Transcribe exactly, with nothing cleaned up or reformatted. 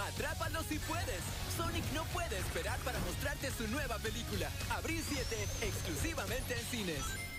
¡Atrápalo si puedes! Sonic no puede esperar para mostrarte su nueva película. Abril siete, exclusivamente en cines.